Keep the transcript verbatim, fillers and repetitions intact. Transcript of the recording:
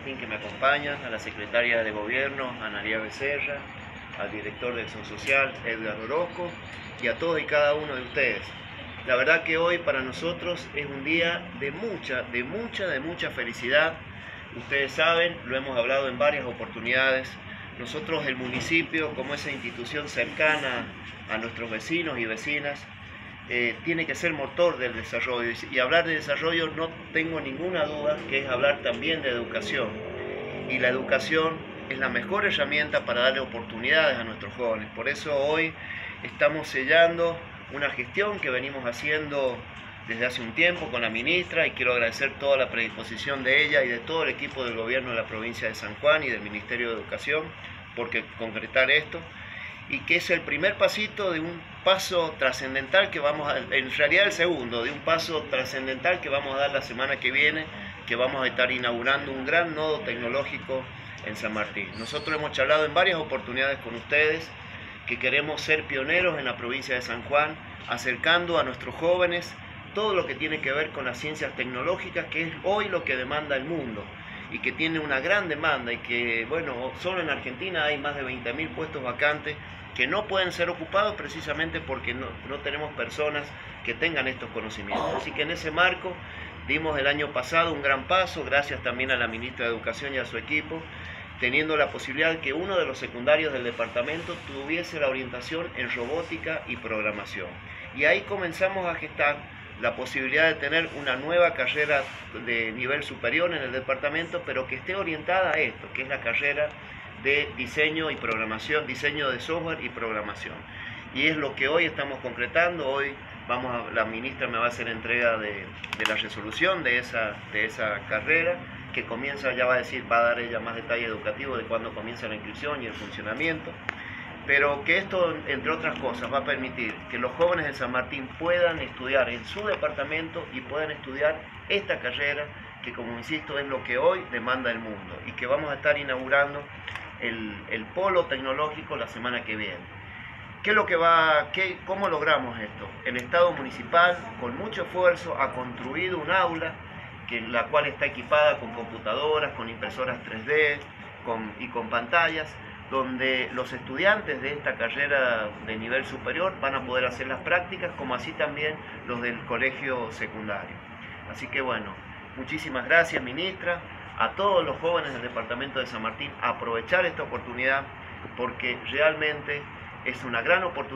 Martín que me acompañan, a la secretaria de Gobierno, Analía Becerra, al director de Acción Social, Edgar Orozco, y a todos y cada uno de ustedes. La verdad que hoy para nosotros es un día de mucha, de mucha, de mucha felicidad. Ustedes saben, lo hemos hablado en varias oportunidades, nosotros el municipio, como esa institución cercana a nuestros vecinos y vecinas, eh, tiene que ser motor del desarrollo. Y hablar de desarrollo no tengo ninguna duda que es hablar también de educación. Y la educación es la mejor herramienta para darle oportunidades a nuestros jóvenes. Por eso hoy estamos sellando una gestión que venimos haciendo desde hace un tiempo con la ministra, y quiero agradecer toda la predisposición de ella y de todo el equipo del gobierno de la provincia de San Juan y del Ministerio de Educación por concretar esto, y que es el primer pasito de un paso trascendental que vamos a, en realidad el segundo, de un paso trascendental que vamos a dar la semana que viene, que vamos a estar inaugurando un gran nodo tecnológico en San Martín. Nosotros hemos charlado en varias oportunidades con ustedes que queremos ser pioneros en la provincia de San Juan, acercando a nuestros jóvenes todo lo que tiene que ver con las ciencias tecnológicas, que es hoy lo que demanda el mundo y que tiene una gran demanda, y que, bueno, solo en Argentina hay más de veinte mil puestos vacantes que no pueden ser ocupados precisamente porque no, no tenemos personas que tengan estos conocimientos. Así que en ese marco dimos el año pasado un gran paso, gracias también a la ministra de Educación y a su equipo, teniendo la posibilidad de que uno de los secundarios del departamento tuviese la orientación en robótica y programación. Y ahí comenzamos a gestar la posibilidad de tener una nueva carrera de nivel superior en el departamento, pero que esté orientada a esto, que es la carrera de diseño y programación, diseño de software y programación. Y es lo que hoy estamos concretando. Hoy vamos a, la ministra me va a hacer entrega de, de la resolución de esa, de esa carrera, que comienza, ya va a decir, va a dar ella más detalle educativo de cuándo comienza la inscripción y el funcionamiento, pero que esto, entre otras cosas, va a permitir que los jóvenes de San Martín puedan estudiar en su departamento y puedan estudiar esta carrera, que, como insisto, es lo que hoy demanda el mundo, y que vamos a estar inaugurando el, el polo tecnológico la semana que viene. ¿Qué es lo que va, qué, cómo logramos esto? El Estado municipal, con mucho esfuerzo, ha construido un aula que, la cual está equipada con computadoras, con impresoras tres D con, y con pantallas, donde los estudiantes de esta carrera de nivel superior van a poder hacer las prácticas, como así también los del colegio secundario. Así que bueno, muchísimas gracias, ministra, a todos los jóvenes del departamento de San Martín, a aprovechar esta oportunidad, porque realmente es una gran oportunidad.